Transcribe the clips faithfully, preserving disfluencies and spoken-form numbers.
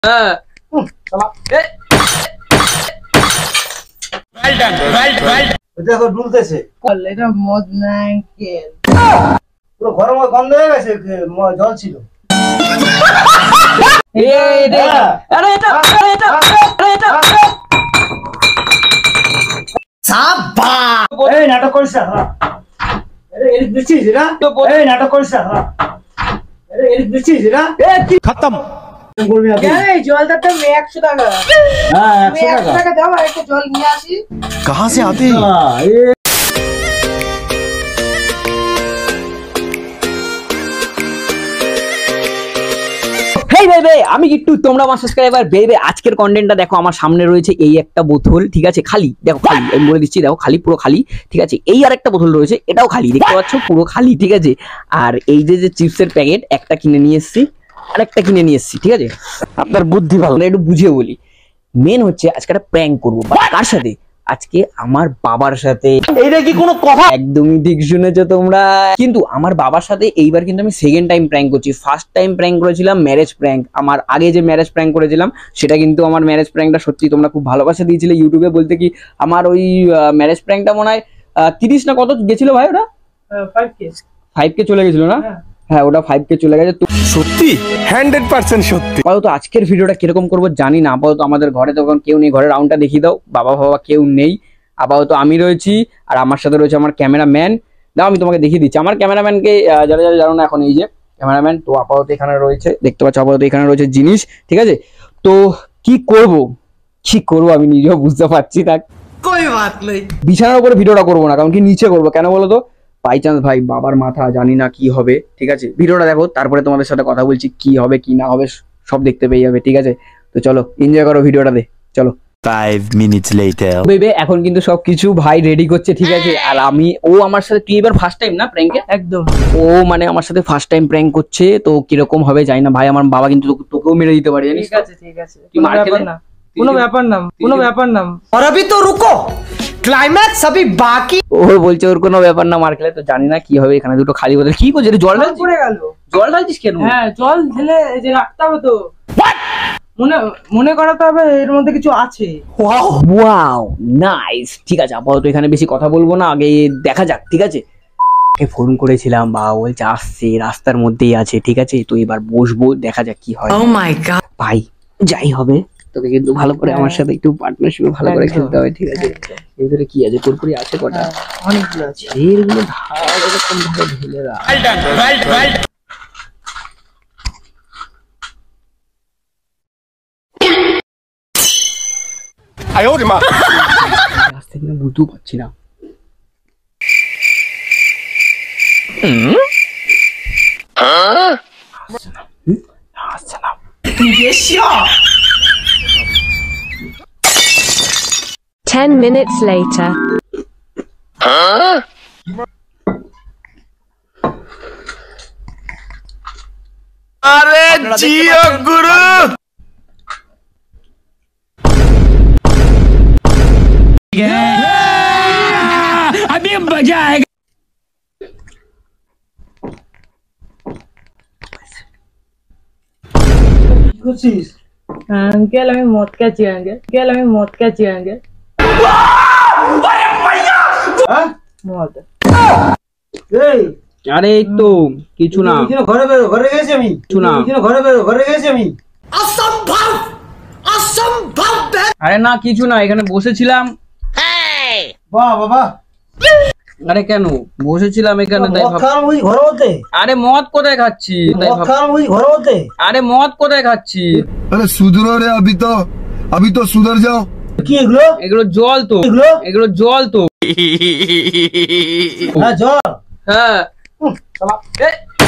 হ্যাঁ চলো এ ওয়েল ডান ওয়েল ওয়েল দেখো ডুলতেছে এটা মদ না আঙ্কেল পুরো ঘরের মধ্যে গন্ধ হয়ে গেছে জল ছিল এই রে আরে এটা আরে এটা আরে এটা সাবা এই নাটক করিস না আরে এর দিছিস না এই নাটক করিস না আরে এর দিছিস না এ খতম বলবি না এই জলটা তো একশো টাকা হ্যাঁ একশো টাকা দাও আর একটা জল নিয়ে আসি कहां से आते हैं হেই বেবে আমি কিট্টু তোমরা আমার সাবস্ক্রাইবার বেবে আজকের কন্টেন্টটা দেখো আমার সামনে রয়েছে এই একটা বোতল ঠিক আছে খালি দেখো খালি আমি বলে দিচ্ছি দেখো খালি পুরো খালি ঠিক আছে এই আর একটা বোতল রয়েছে এটাও খালি দেখতে পাচ্ছ পুরো খালি ঠিক আছে আর এই যে যে চিপসের প্যাকেট একটা কিনে নিয়ে এসেছি আর একটা কিনে নিয়ে এসেছি ঠিক আছে আপনার বুদ্ধি ভালো একটু বুঝে বলি মেন হচ্ছে আজকে একটা প্র্যাঙ্ক করবো কার সাথে আজকে আমার বাবার সাথে এইটা কি কোনো কথা একদমই ঠিক শুনেছো তোমরা কিন্তু আমার বাবার সাথে এইবার কিন্তু আমি সেকেন্ড টাইম প্র্যাঙ্ক করছি ফার্স্ট টাইম প্র্যাঙ্ক করেছিলাম ম্যারেজ প্র্যাঙ্ক আমার আগে যে ম্যারেজ প্র্যাঙ্ক করেছিলাম সেটা কিন্তু আমার ম্যারেজ প্র্যাঙ্কটা সত্যি তোমরা খুব ভালোবাসা দিয়েছিলে ইউটিউবে বলতে কি আমার ওই ম্যারেজ প্র্যাঙ্কটা মনে হয় তিরিশ না কত গেছিল ভাই ওটা ফাইভ কে ফাইভ কে চলে গেছিল না হ্যাঁ ওটা ফাইভ কে চলে গেছে সত্যি হান্ড্রেড পার্সেন্ট সত্যি আপাতত আজকের ভিডিওটা কিরকম করবো জানি না আপাতত আমাদের ঘরে তখন কেউ নেই ঘরের রাউন্ডটা দেখিয়ে দাও বাবা বাবা কেউ নেই আপাতত আমি রয়েছি আর আমার সাথে রয়েছে আমার ক্যামেরাম্যান দাও আমি তোমাকে দেখিয়ে দিচ্ছি আমার ক্যামেরাম্যানকে যারা যারা জানো না এখন এই যে ক্যামেরাম্যান তো আপাতত এখানে রয়েছে দেখতে পাচ্ছ আপাতত এখানে রয়েছে জিনিস ঠিক আছে তো কি করব কি করব আমি নিজেও বুঝতে পারছি না कोई बात नहीं বিছানার উপরে ভিডিওটা করবো না কারণ কি নিচে করবো কেন বলো তো বাই চান্স ভাই বাবার মাথা জানি না কি হবে ঠিক আছে ভিডিওটা দেখো তারপরে তোমাদের সাথে কথা বলছি কি হবে কি না হবে সব দেখতে পেয়ে যাবে ঠিক আছে তো চলো এনজয় করো ভিডিওটা দে চলো five minutes later বেবে এখন কিন্তু সবকিছু ভাই রেডি করছে ঠিক আছে আর আমি ও আমার সাথে তুই এবার ফার্স্ট টাইম না প্র্যাঙ্কে একদম ও মানে আমার সাথে ফার্স্ট টাইম প্র্যাঙ্ক করছে তো কিরকম হবে জানি না ভাই আমার বাবা কিন্তু তোকেও মেরে দিতে পারে জানিস ঠিক আছে ঠিক আছে কি মার খেলে না কোনো ব্যাপার না কোনো ব্যাপার না और अभी तो रुको ক্লাইম্যাক্স अभी বাকি ও বলছে ওর কোনো ব্যাপার না মার খেলে তো জানি না কি হবে এখানে দুটো খালি বোতল কি করছিস জল ঢালছিস পড়ে গেল জল ঢালছিস কেন হ্যাঁ জল ঢেলে এই যে রাখতে হবে তো মনে মনে করাতে হবে এর মধ্যে কিছু আছে ওয়াও ওয়াও নাইস ঠিক আছে আপাতত এখানে বেশি কথা বলবো না আগে দেখা যাক ঠিক আছে ওকে ফোন করেছিলাম বাবা বলছে আসছে রাস্তার মধ্যেই আছে ঠিক আছে তো এবার বসবো দেখা যাক কি হয় ও মাই গড ভাই যাই হবে তোকে কিন্তু ভালো করে আমার সাথে একটু পার্টনারশিপে ভালো করে খেলতে হবে ঠিক আছে এর ভিতরে কি আছে কুরকুরি আছে কটা অনেকগুলো আছে এরগুলো ঢাল এরকম ভাবে ঢেলে রাখ ওয়েল ডান ওয়েল ওয়েল आयो रे मां রাস্তা কিনা বুঝতেও পারছি না আসছে না Ten minutes later. अरे जियो गुरु अभी मजा आएगा কি করছিস আঙ্কেল আমি মদ খাচ্ছি আঙ্কেল আঙ্কেল আমি মদ খাচ্ছি আঙ্কেল হ্যাঁ মদ এই আরে এই তো কিছু না এখানে ঘরে বেরো ঘরে গেছি আমি কিছু না এখানে ঘরে বেরো ঘরে গেছি আমি অসম্ভব অসম্ভব আরে না কিছু না এখানে বসেছিলাম বাহ বাবা আরে কেন বসেছিলাম এখানে তাই মদ ভাব খাওয়ার মুই ঘরের মধ্যে আরে মদ কোথায় খাচ্ছি তাই মদ ভাব খাওয়ার মুই ঘরের মধ্যে আরে মদ কোথায় খাচ্ছি अरे सुधरो रे अभी तो अभी तो सुधर जाओ কি এগুলো এগুলো জল তো এগুলো এগুলো জল তো হ্যাঁ জল হ্যাঁ হুম, শালা। এ,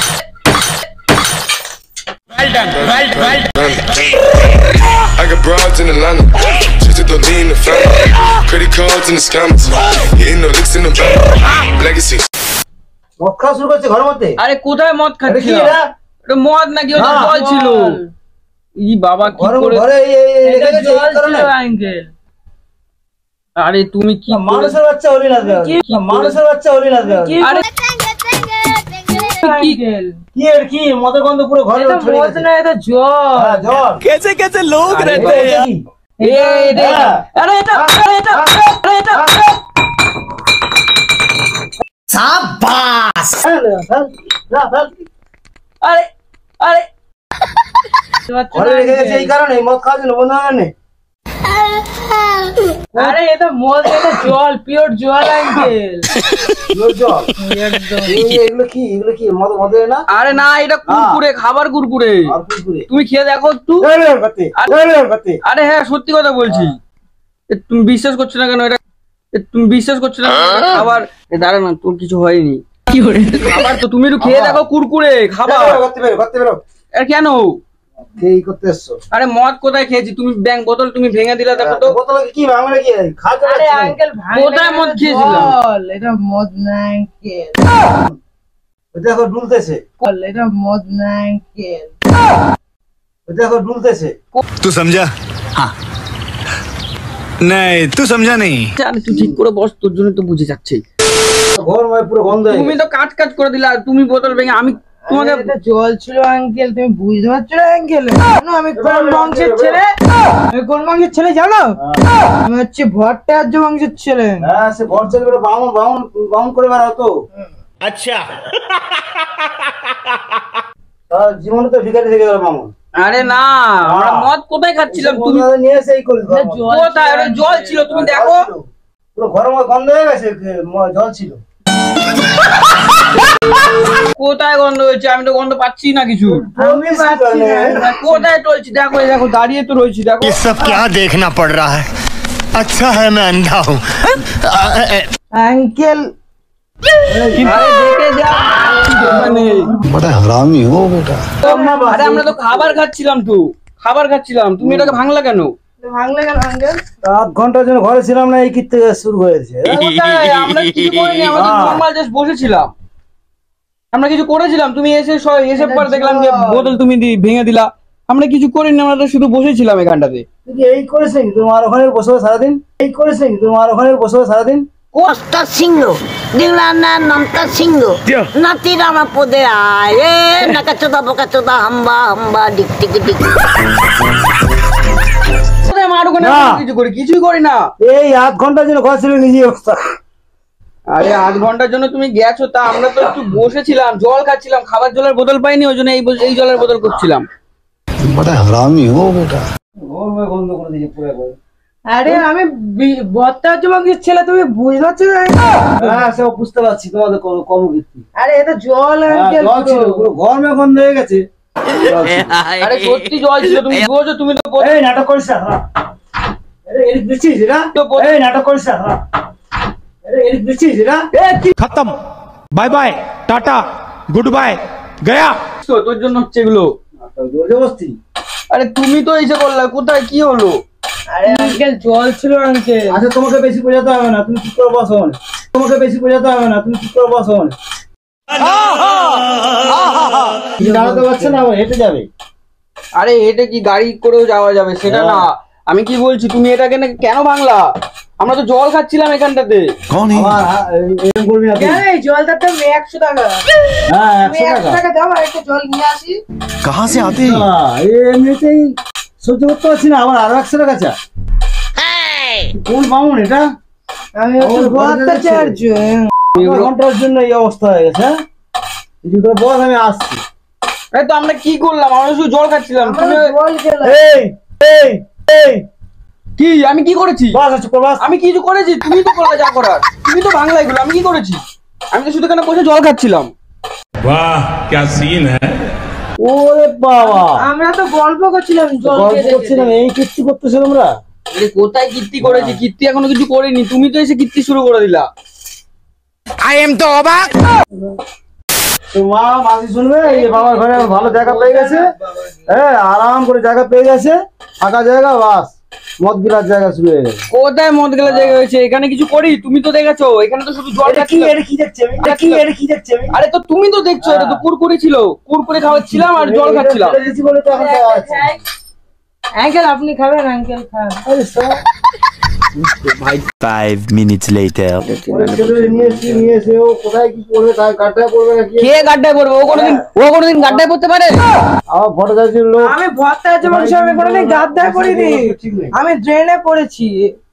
well done well well I got broads in Atlanta, just to lean the family. Credit cards in the scammers, hitting no licks in the bank. Legacy. মদ খাওয়া শুরু করছে ঘরের মধ্যে আরে কোথায় মদ আরে খাচ্ছি কি এটা এটা মদ নাকি ওটা না, জল ছিল ই বাবা কি ঘরে করে ঘরে এই- এই- এই- এটা রেখেছে, জল এই কারণে। ছিল আঙ্কেল আরে তুমি কি না, মানুষের বাচ্চা হলি লাগবে কি- না, মানুষের বাচ্চা হলি লাগবে আরে কি আঙ্কেল কি এর কি মদের গন্ধ পুরো ঘরে এটা ছড়িয়ে মদ গেছে। না, এটা জল। হ্যাঁ, জল। कैसे कैसे लोग আরে, रहते हैं এটা यार কি? এ, এটা- হ্যাঁ। আরে এটা আরে এটা আরে এটা হ্যাঁ, ফেল, না, ফেল। আরে আরে ঘরে রেখে গেছে এই কারণে মদ খাওয়ার জন্য বন্ধু বান্ধব আরে এটা মদ, এটা জল, পিওর জল আঙ্কেল। জল। একদম। এই এগুলো কি এগুলো কি মদ মদে না আরে না এটা কুরকুরে খাবার কুরকুরে আর কুরকুরে তুমি খেয়ে দেখো একটু এই বের করতে এই বের করতে আরে হ্যাঁ সত্যি কথা বলছি এ, তুমি বিশ্বাস করছো না কেন এটা এ, তুমি বিশ্বাস করছো না কেন? এটা খাবার এ, দাঁড়া না তোর কিছু হয়নি কি করে খাবার তো তুমি একটু খেয়ে দেখো কুরকুরে খাবার বের করতে বের করতে বের আর কেন এই করতে এসছো আরে মদ কোথায় খেয়েছি তুমি ব্যাংক বোতল তুমি ভেঙে দিলা দেখো তো বোতলে কি আমরা কি খাওয়া আরে আঙ্কেল কোথায় মদ খেয়েছিলাম? জল, এটা মদ না আঙ্কেল। দেখো ডুলতেছে জল, এটা মদ না আঙ্কেল। দেখো ডুলতেছে तू समझा हाँ नहीं तू समझा नहीं আরে তুই ঠিক করে বস তোর জন্য তো বুঝে যাচ্ছে ঘর ময় পুরো গন্ধ হয়ে তুমি গেছে। তো কাজ কাজ করে দিলা তুমি বোতল ভেঙে আমি তোমাকে আরে, এটা জল ছিল আঙ্কেল, তুমি বুঝতে পারছো না আঙ্কেল? জানো আমি কোন বংশের ছেলে? আমি কোন বংশের ছেলে জানো? আমি হচ্ছে ভট্টাচার্য বংশের ছেলে। হ্যাঁ সে ঘর ছেলে করে বাউন বাউন বাউন করে বেড়াও তো अच्छा তার জীবনে তো ভিখারি থেকে গেল মামুন আরে না আমরা মদ কোথায় খাচ্ছিলাম তুমি বন্ধুরা নিয়ে এসে এই করি ঘর মধ্যে। জল কোথায় ওটা জল ছিল তুমি দেখো জল ছিল। পুরো ঘরের মধ্যে গন্ধ হয়ে গেছে ম- জল ছিল কোথায় গন্ধ হয়েছে আমি তো গন্ধ পাচ্ছি না কিছু আমি পাচ্ছি না। কোথায় চলছি দেখো এই দেখো দাঁড়িয়ে তো রয়েছি দেখো ये सब क्या देखना पड़ रहा है अच्छा है मैं अंधा हूँ আঙ্কেল আরে দেখে যা মানে बड़ा हरामी हो बेटा আরে আমরা তো খাবার খাচ্ছিলাম তো খাবার খাচ্ছিলাম তুমি এটাকে ভাঙলা কেন ভাঙলে কেন আঙ্কেল? আধ ঘন্টার জন্য ঘরে ছিলাম না এই কীর্তি শুরু হয়েছে কোথায়? আমরা কিছু করিনি আমরা তো নরমাল জাস্ট বসেছিলাম আমরা কিছু করেছিলাম তুমি এসে স- এসে পর দেখলাম যে বোতল তুমি দি- ভেঙে দিলা আমরা কিছু করিনি আমরা তো শুধু বসেছিলাম এখানটাতে তুই কি এই করিস নাকি তোমার ওখানে বসে বসে সারাদিন এই করিস নাকি তোমার ওখানে বসে বসে সারাদিন Costa Singo, Dilana Nanta Singo, Nati Rama Pode Aye, Nakachoda Bokachoda Hamba Hamba Dik Tik Dik. কোথায় আমার ওখানে না। আমরা কিছু করি কিছুই করি না এই আধ ঘন্টার জন্য ঘর ছিল নিজে অবস্থা আরে আধ ঘন্টার জন্য তুমি গেছো তা আমরা তো একটু বসেছিলাম জল খাচ্ছিলাম খাবার জলের বোতল পাইনি ওই জন্য এই বল- এই জলের বোতল করছিলাম बड़ा हरामी हो बेटा ঘর ময় বন্ধ করে দিয়েছে পুরো একবার। আরে আমি বি- ভট্টাচার্য বংশের ছেলে, তুমি বুঝতে পারছো না? হ্যাঁ সব বুঝতে পারছি তোমাদের কম কম কীর্তি আরে এটা জল হ্যাঁ, আঙ্কেল। জল ছিল পুরো ঘর ময় গন্ধ হয়ে গেছে জল ছিল। আরে সত্যি জল ছিল তুমি বুঝছো তুমি তো বল- এই নাটক করিস না হ্যাঁ। এটা এদিক দিচ্ছিস না তো বল- এই নাটক করিস না হ্যাঁ। এটা এদিক দিচ্ছিস না खत्म bye bye tata good bye गया তো তোর জন্য হচ্ছে এগুলো জোর জবস্তি আরে তুমি তো এসে করলা কোথায় কি হলো আরে আঙ্কেল জল ছিল আঙ্কেল। আচ্ছা তোমাকে বেশি বোঝাতে হবে না তুমি ঠিক করে বসো মনে। তোমাকে বেশি বোঝাতে হবে না তুমি ঠিক করে বসো মনে। তুমি দাঁড়াতে পারছো না আবার হেঁটে যাবে আরে এটা কি গাড়ি করেও যাওয়া যাবে সেটা না আমি কি বলছি তুমি এটাকে না কেন ভাঙলা আমরা তো জল খাচ্ছিলাম এখানটাতে कौन है আমার হা- এরকম করবি না তুই। কেন এই জলটার দাম একশো টাকা? হ্যাঁ তুমি একশো একশো টাকা টাকা দাও আর একটা জল নিয়ে আসি। कहाँ से आते हैं না, এ এমনিতেই সহ্য করতে পারছি না আবার আরো একশো টাকা চা কোন বামুন এটা আমি হচ্ছে ও, ভট্টাচার্য। আধা ঘন্টার জন্য এই অবস্থা হয়ে গেছে হ্যাঁ কিছু করে বল আমি আসছি এই তো আমরা কি করলাম আমরা শুধু জল খাচ্ছিলাম আমরা তুমি জল খেলাম। এই এই এই কি আমি কি করেছি বাস আছে বাস আমি কিছু করেছি তুমি তো করলে যা করার তুমি তো ভাঙলা এগুলো আমি কি করেছি আমি তো শুধু কেন বসে জল খাচ্ছিলাম वाह क्या सीन है ওরে বাবা আমরা তো গল্প করছিলাম জল গল্প খেতে করছিলাম এই কীর্তি করতেছো তোমরা আরে কোথায় কীর্তি করেছি কীর্তি এখনো কিছু করিনি তুমি তো এসে কীর্তি শুরু করে দিলা आई एम तो अबाक তো মা মাসি শুনবে এই যে বাবার ঘরে এখন ভালো জায়গা পেয়ে গেছে হ্যাঁ আরাম করে জায়গা পেয়ে গেছে ফাঁকা জায়গা বাস মদ গিলার জায়গা শুরু হয়ে গেছে কোথায় মদ গেলে জায়গা হয়েছে এখানে কিছু করি তুমি তো দেখেছো এখানে তো শুধু জল এটা কি খাচ্ছিলাম এটা কি দেখছি আমি এটা কি এটা কি দেখছি আমি আরে তো তুমি তো দেখছো এটা তো কুরকুরে ছিল কুরকুরে খাওয়াচ্ছিলাম আর জল খাচ্ছিলাম এটা দিছি বলে তো এখন খাওয়া হচ্ছে। আঙ্কেল আপনি খাবেন আঙ্কেল খান। আরে সব ভাই Five minutes later. ওই ছেলে নিয়ে এসে নিয়ে এসে ও কোথায় কি করবে তার গাড্ডায় পড়বে নাকি কে গাড্ডায় পড়বে? ও কোনোদিন ও কোনোদিন গাড্ডায় পড়তে পারে? আমার ফটো যাচ্ছে লোক আমি ভর্তা আছে মানুষ আমি কোনোদিন গাদ্দায় পড়িনি, আমি ড্রেনে পড়েছি।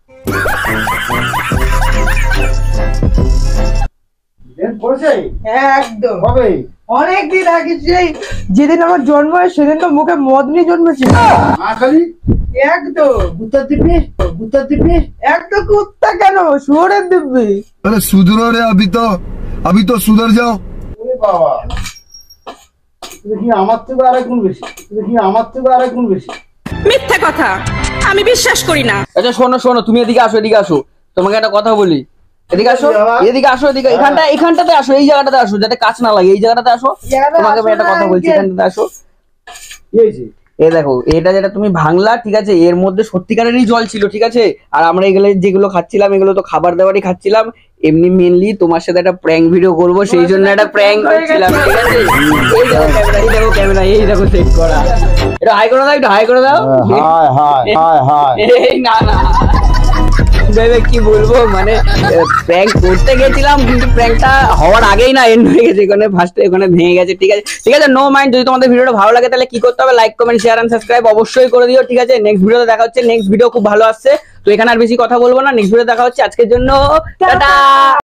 ড্রেন পড়েছে একদম কবে? অনেকদিন আগে, সেই যেদিন আমার জন্ম হয় সেদিন তো মুখে মদ নিয়ে জন্মেছিল। মা খালি একদম কুত্তা টিপি কুত্তা টিপি একদম কুত্তা কেন, শুয়োরের দিব্যি। अरे सुधरो रे अभी तो अभी तो सुधर जाओ। ওরে বাবা, দেখি আমার থেকে আরেক গুণ বেশি, দেখি আমার থেকে আরেক গুণ বেশি। মিথ্যা কথা, আমি বিশ্বাস করি না। আচ্ছা শোনো শোনো, তুমি এদিকে আসো, এদিকে আসো, তোমাকে একটা কথা বলি। এদিকে আসো, এদিকে আসো, এদিকে এখানটা এখানটাতে আসো, এই জায়গাটাতে আসো, যাতে কাজ না লাগে, এই জায়গাটাতে আসো। তোমাকে আমি একটা কথা বলছি, এখানটাতে আসো। কি হয়েছে? এই দেখো, এটা যেটা তুমি ভাঙলা, ঠিক আছে, এর মধ্যে সত্যিকারেরই জল ছিল, ঠিক আছে। আর আমরা এগুলো যেগুলো খাচ্ছিলাম, এগুলো তো খাবার দাবারই খাচ্ছিলাম। এমনি মেনলি তোমার সাথে একটা প্র্যাঙ্ক ভিডিও করব, সেই জন্য একটা প্র্যাঙ্ক করছিলাম, ঠিক আছে। এই দেখো ক্যামেরা, এই দেখো ক্যামেরা, এই দেখো সেট করা। এটা হাই করে দাও, একটু হাই করে দাও। High high high high. এই না না ভেবে কি বলবো, মানে প্র্যাঙ্ক করতে গেছিলাম, কিন্তু প্র্যাঙ্কটা হওয়ার আগেই না এন্ড হয়ে গেছে, এখানে ফার্স্টে এখানে ভেঙে গেছে, ঠিক আছে। ঠিক আছে, নো মাইন্ড। যদি তোমাদের ভিডিওটা ভালো লাগে তাহলে কি করতে হবে? Like comment share and subscribe অবশ্যই করে দিও, ঠিক আছে। নেক্সট ভিডিওতে দেখা হচ্ছে, নেক্সট ভিডিও খুব ভালো আসছে, তো এখানে আর বেশি কথা বলবো না। নেক্সট ভিডিও দেখা হচ্ছে, আজকের জন্য টাটা।